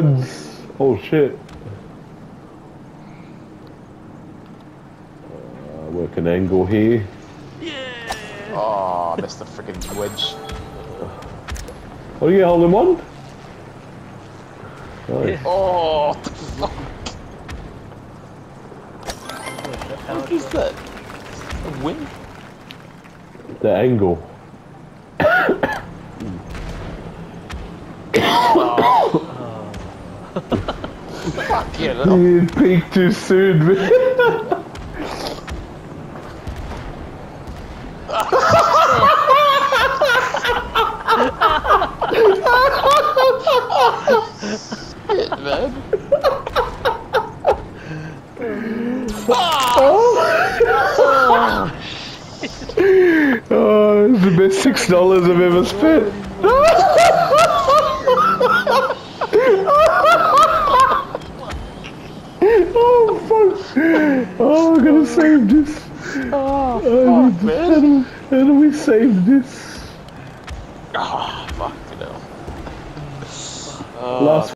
Oh shit. Work an angle here. Yeah! Oh, I missed the freaking wedge. Oh, you hold him on? Nice. Yeah. Oh, what the fuck? What is that? A win? The angle. Fuck you know. You peaked too soon, man. Shit, man. Oh, it's the best $6 I've ever spent. Oh fuck! Oh, I'm gonna save this. Oh, Oh, fuck, man. how do we save this? Oh, fuck, you know. Last